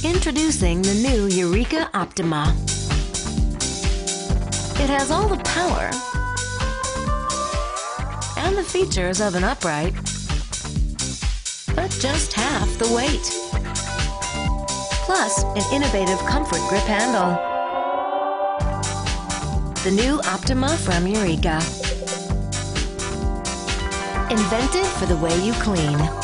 Introducing the new Eureka Optima. It has all the power and the features of an upright, but just half the weight. Plus, an innovative comfort grip handle. The new Optima from Eureka. Invented for the way you clean.